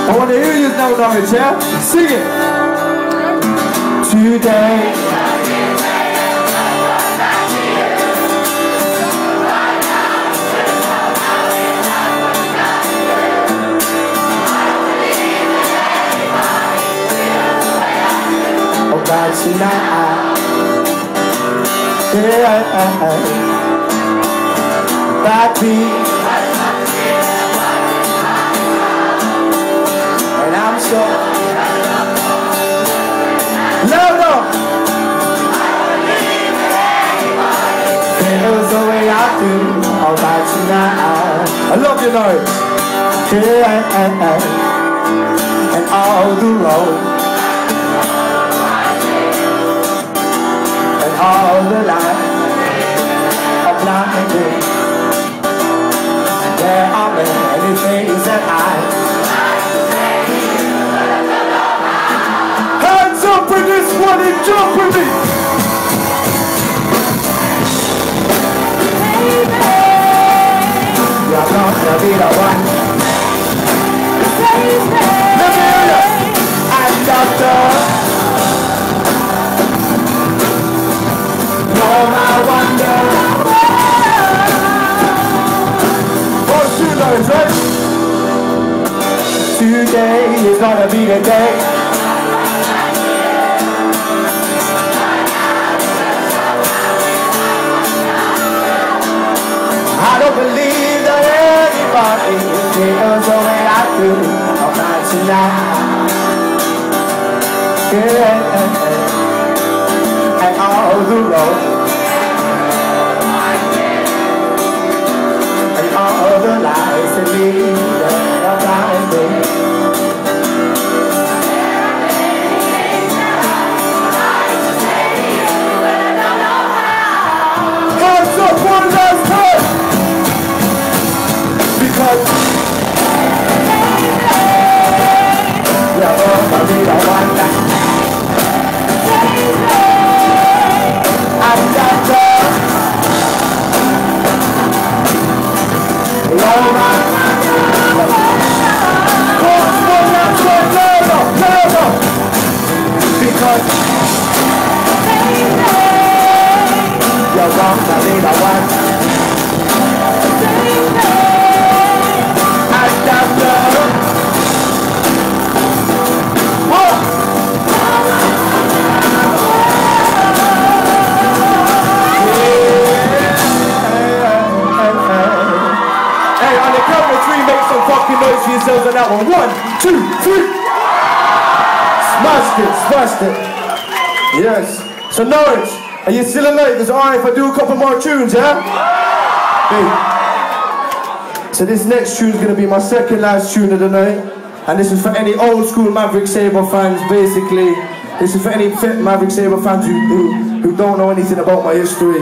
I want to hear you know Norwich, yeah? Sing it. Today. Oh God, tonight. Yeah. That beat. And I'm so louder. Feels the way I do about tonight. I love you, Norwich. Yeah. And all the road and all the light are blinding. There are many things that hands up in this one and jump with me. You're not gonna be the one. Let me hear you. And doctor, you're my wonder. Right? Today is gonna be the day. I don't believe that anybody feels the way I do about tonight. Yeah. And all the road and all the lights that lead up behind me. Hands up one last time, because you're gonna be the one that I'm doctor. Because you're wrong to be the one. And doctor, hey, on the count of three, make some fucking noise for yourselves on that one. 1, 2, 3. Smashed it. Yes. So Norwich, are you still alive? Is it alright if I do a couple more tunes, yeah? Hey. So this next tune is going to be my second last tune of the night. And this is for any old school Maverick Sabre fans, basically. This is for any Maverick Sabre fans who don't know anything about my history.